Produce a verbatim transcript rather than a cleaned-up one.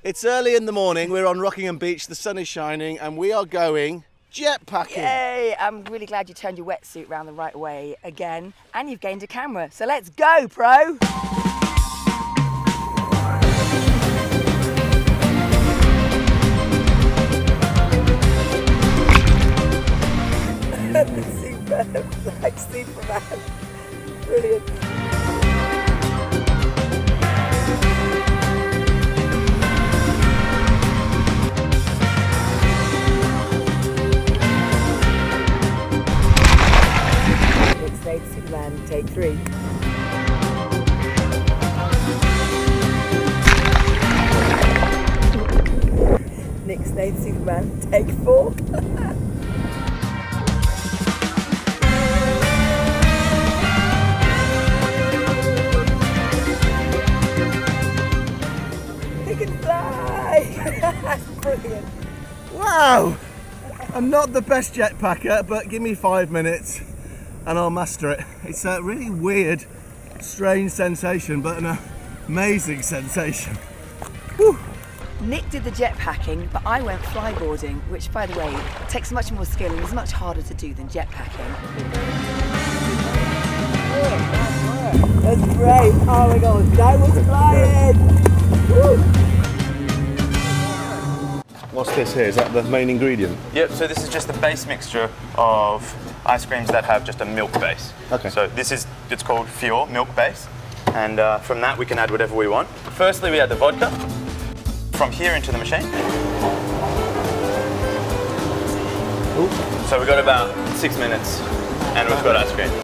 It's early in the morning, we're on Rockingham Beach, the sun is shining, and we are going jetpacking. Yay! I'm really glad you turned your wetsuit round the right way again, and you've gained a camera. So let's go, pro! Superb, like Superman. Brilliant. Superman, take three. Nick Snade, Superman, take four. He can fly! That's brilliant. Wow! I'm not the best jetpacker, but give me five minutes and I'll master it. It's a really weird, strange sensation, but an amazing sensation. Whew. Nick did the jetpacking, but I went flyboarding, which, by the way, takes much more skill and is much harder to do than jetpacking. That's great. Oh my God, that was flying. Woo. What's this here? Is that the main ingredient? Yep, so this is just the base mixture of ice creams that have just a milk base. Okay. So this is, it's called Pure milk base. And uh, from that we can add whatever we want. Firstly, we add the vodka. From here into the machine. Ooh. So we've got about six minutes and we've got ice cream.